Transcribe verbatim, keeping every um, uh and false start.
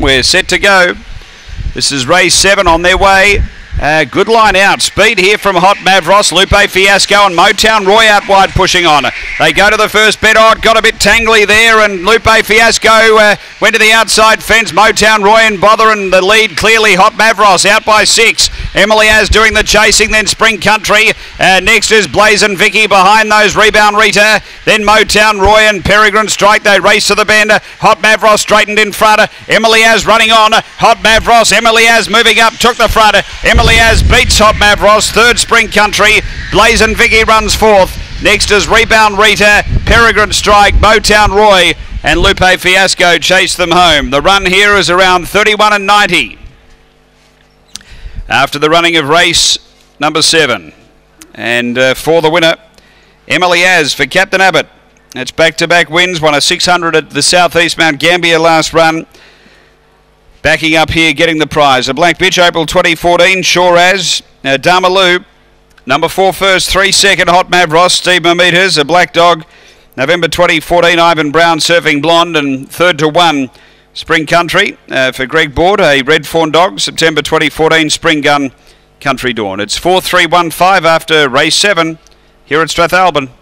We're set to go. This is race seven on their way. Uh, good line out. Speed here from Hot Mavros, Lupe Fiasco and Motown Roy out wide pushing on. They go to the first bit. Oh, it got a bit tangly there and Lupe Fiasco uh, went to the outside fence. Motown Roy and Bother and the lead clearly. Hot Mavros out by six. Emily Az doing the chasing, then Spring Country. Uh, next is Blazin' Vicky behind those. Rebound Rita. Then Motown Roy and Peregrine Strike. They race to the bend. Hot Mavros straightened in front. Emily Az running on. Hot Mavros. Emily Az moving up. Took the front. Emily Az beats Hot Mavros. Third Spring Country. Blazin' Vicky runs fourth. Next is Rebound Rita. Peregrine Strike. Motown Roy and Lupe Fiasco chase them home. The run here is around thirty-one and ninety. After the running of race number seven. And uh, for the winner, Emily Az for Captain Abbott. It's back-to-back wins. Won a six hundred at the Southeast Mount Gambier last run. Backing up here, getting the prize. A Black Bitch, April twenty fourteen. Sure As. Uh, Damalu. Number four first, three second, Hot Mavros. Steve Mametas. A Black Dog. November twenty fourteen, Ivan Brown, Surfing Blonde. And third to one, Spring Country uh, for Greg Board, a Red Fawn Dog, September twenty fourteen, Spring Gun, Country Dawn. It's four three one five after race seven here at Strathalbyn.